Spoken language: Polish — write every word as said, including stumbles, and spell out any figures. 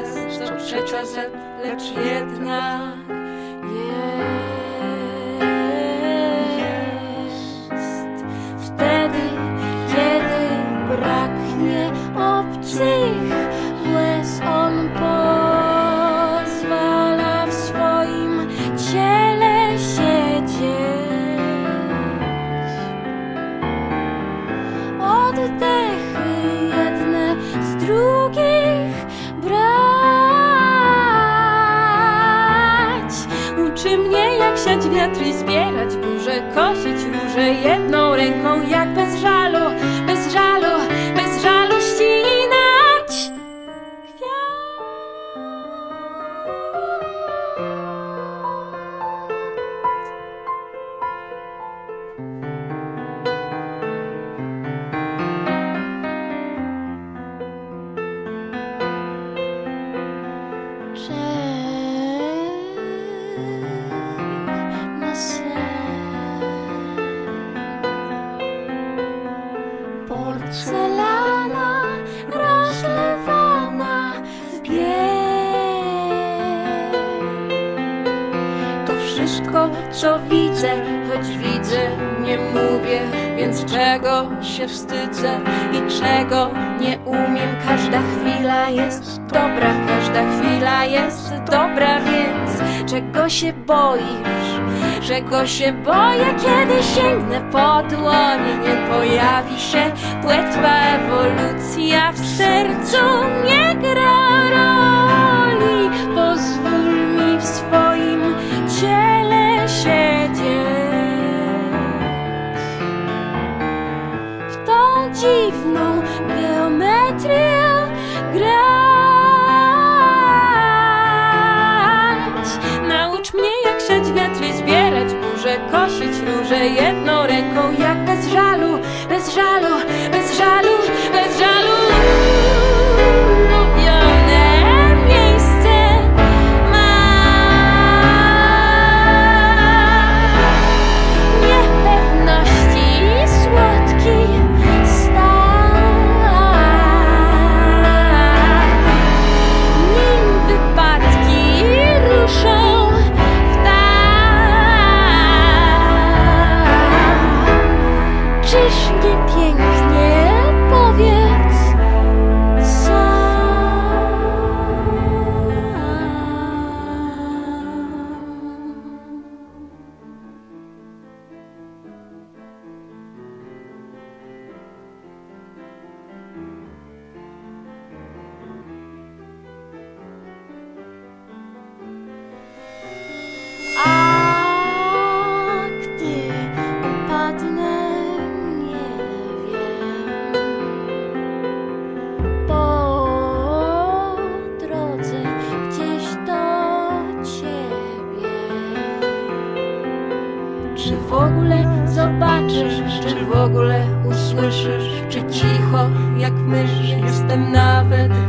co trzecia Z, lecz jednak jest. Wtedy, kiedy braknie obcych łez, on pozwala w swoim ciele siedzieć. Oddechy jedne z drugich brać. Uczy mnie, jak siać wiatr i zbierać burze, kosić róże jedną ręką, jak bez żalu, bez żalu, bez żalu ścinać kwiat. Porcelana rozlewana w biel. To wszystko, co widzę, choć widzę, nie mówię, więc czego się wstydzę i czego nie umiem. Każda chwila jest dobra, każda chwila jest dobra, więc czego się boisz? Czego się boję, kiedy sięgnę po dłonie? Nie pojawi się płetwa ewolucja, w sercu nie gra roli. Pozwól mi w swoim ciele siedzieć, w tą dziwną geometrię grać. Naucz mnie, jak siać wiatr i zbierać burze, kosić róże jedną ręką, jak bez żalu, bez żalu, bez żalu, bez żalu. Ulubione miejsce mam. Niepewności słodki stan, nim wypadki ruszą. Czyż nie pięknie, powiedz sam. A gdy upadnę, czy w ogóle zobaczysz, czy w ogóle usłyszysz, czy cicho jak mysz jestem nawet